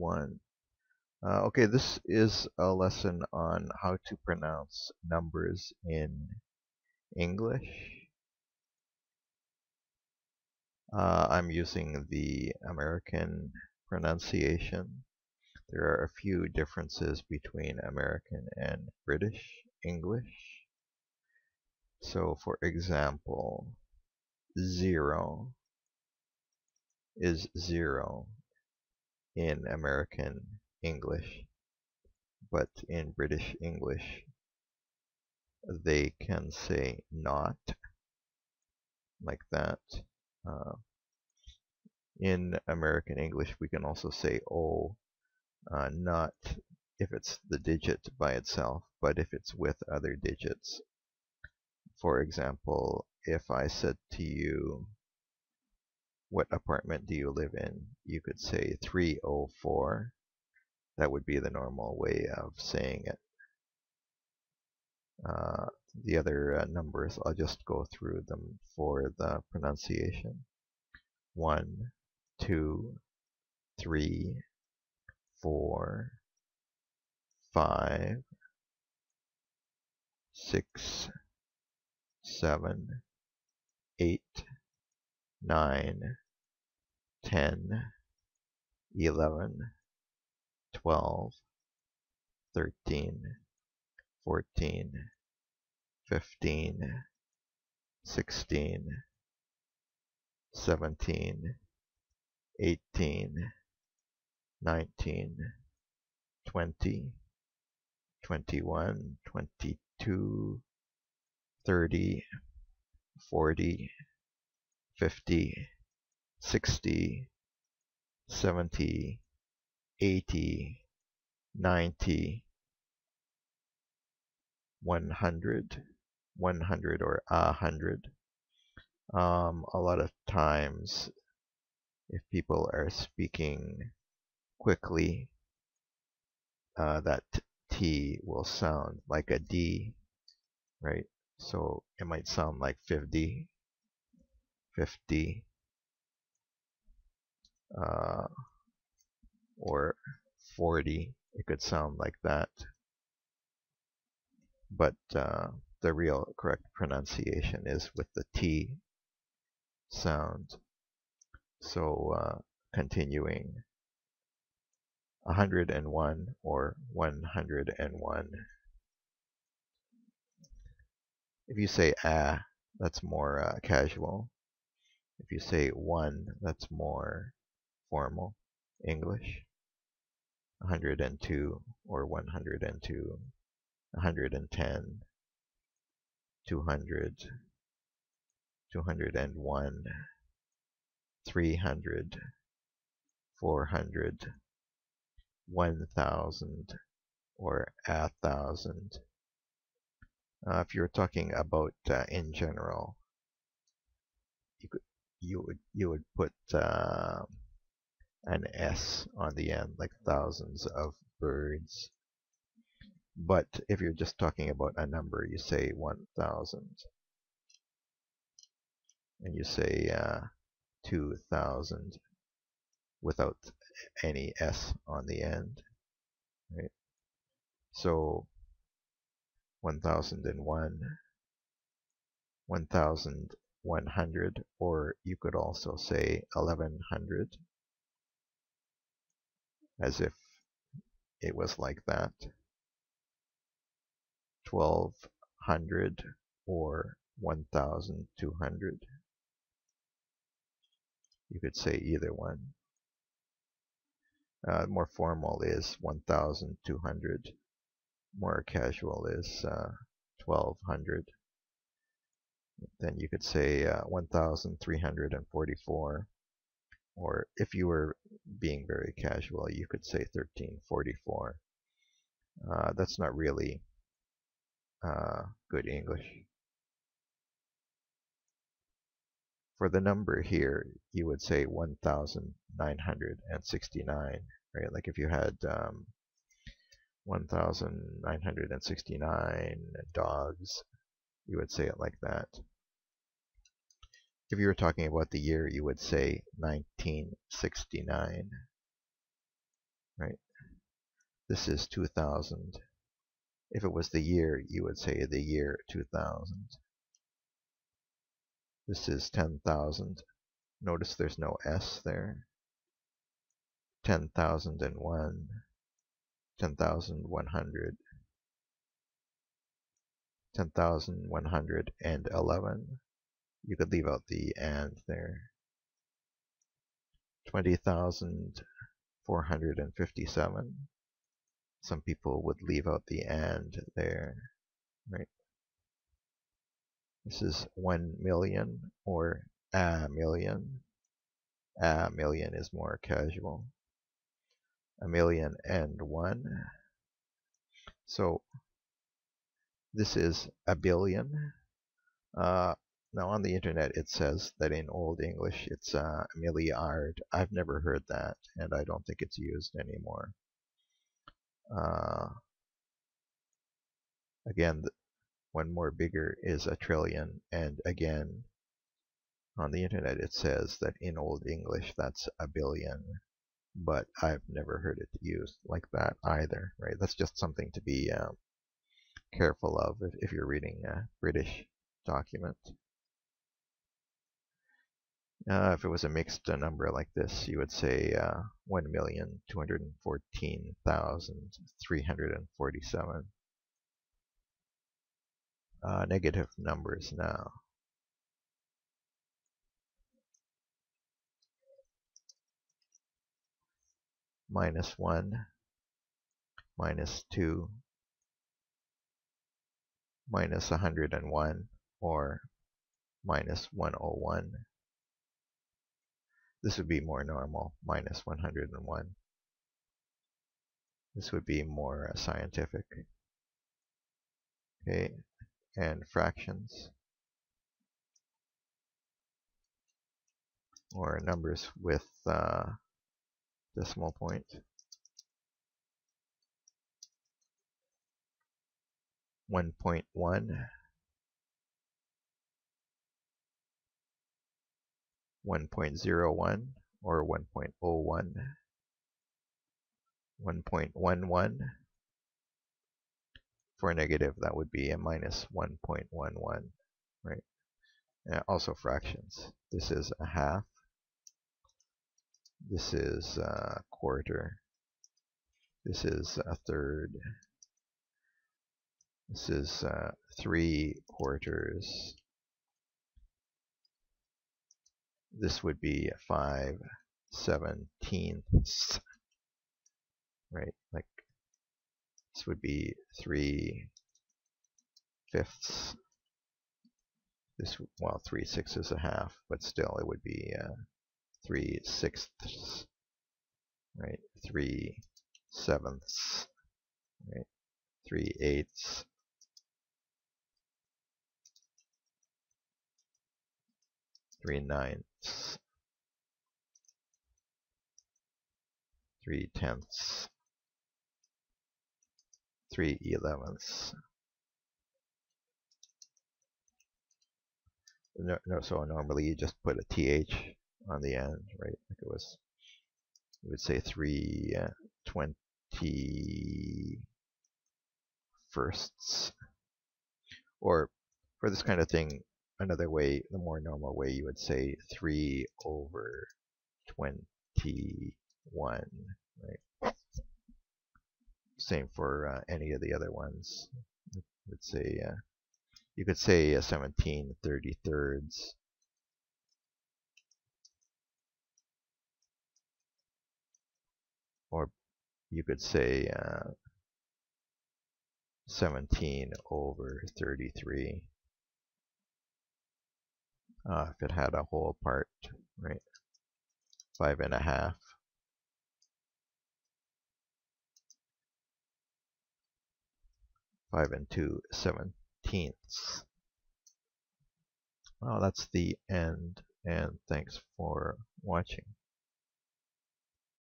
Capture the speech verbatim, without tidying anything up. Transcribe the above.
one. Uh, okay, this is a lesson on how to pronounce numbers in English. Uh, I'm using the American pronunciation. There are a few differences between American and British English. So, for example, zero is zero in American English, but in British English they can say not, like that. Uh, in American English we can also say oh, uh, not if it's the digit by itself, but if it's with other digits. For example, if I said to you, what apartment do you live in? You could say three oh four. That would be the normal way of saying it. Uh, the other uh, numbers, I'll just go through them for the pronunciation. One, two, three, four, five, six, seven, eight, nine, ten, eleven, twelve, thirteen, fourteen, fifteen, sixteen, seventeen, eighteen, nineteen, twenty, twenty-one, twenty-two, thirty, forty, fifty, sixty, seventy, eighty, ninety, one hundred, one hundred or a hundred. Um, a lot of times, if people are speaking quickly, uh, that T will sound like a D, right? So it might sound like fifty, fifty, uh, or forty. It could sound like that. But uh, the real correct pronunciation is with the T sound. So uh, continuing, one hundred one or one hundred one. If you say ah, that's more uh, casual. If you say one, that's more formal English. one hundred two or one hundred two, one hundred ten, two hundred, two hundred one, three hundred, four hundred, one thousand, or a thousand. Uh, if you're talking about uh, in general, you could you would you would put uh, an S on the end, like thousands of birds. But if you're just talking about a number, you say one thousand, and you say uh, two thousand without any S on the end, right? So one thousand one, one thousand one hundred, or you could also say eleven hundred, as if it was like that. twelve hundred or one thousand two hundred. You could say either one. Uh, more formal is one thousand two hundred. More casual is uh, twelve hundred. Then you could say uh, one thousand three hundred forty-four. Or if you were being very casual, you could say thirteen forty-four. Uh, that's not really uh, good English. For the number here, you would say one thousand nine hundred sixty-nine, right? Like if you had um, one thousand nine hundred sixty-nine dogs, you would say it like that. If you were talking about the year, you would say nineteen sixty-nine, right? This is two thousand. If it was the year, you would say the year two thousand. This is ten thousand. Notice there's no S there. ten thousand one, ten thousand one hundred, ten thousand one hundred eleven. You could leave out the and there. twenty thousand four hundred fifty-seven. Some people would leave out the and there, right? This is one million or a million. A million is more casual. A million and one. So this is a billion. Uh, now on the internet it says that in Old English it's a milliard. I've never heard that, and I don't think it's used anymore. Uh, again, one more bigger is a trillion, and again, on the internet it says that in Old English that's a billion, but I've never heard it used like that either, right? That's just something to be um, careful of if, if you're reading a British document. Uh, if it was a mixed uh, number like this, you would say uh, one million two hundred fourteen thousand three hundred forty-seven. Uh, negative numbers now. Minus one, minus two, minus one hundred one, or minus one hundred one. This would be more normal, minus one hundred one. This would be more uh, scientific. Okay, and fractions, or numbers with uh, decimal point. one point one, one point zero one, or one point zero one, one point one one. For negative, that would be a minus one point one one, right? And also fractions. This is a half. This is a quarter. This is a third. This is uh, three quarters. This would be five seventeenths, right? Like this would be three fifths. This, well, three sixths is a half, but still it would be uh, three sixths, right? Three sevenths, right? Three eighths. Three ninths. Three tenths. Three elevenths. No, no, so normally you just put a th on the end, right? Like it was, you would say three uh, twenty firsts. Or for this kind of thing, another way, the more normal way, you would say three over twenty-one, right? Same for uh, any of the other ones. Let's say uh, you could say uh, seventeen thirty-thirds. Or you could say uh, seventeen over thirty-three. Uh, if it had a whole part, right? Five and a half. Five and two seventeenths. Well, that's the end, and thanks for watching.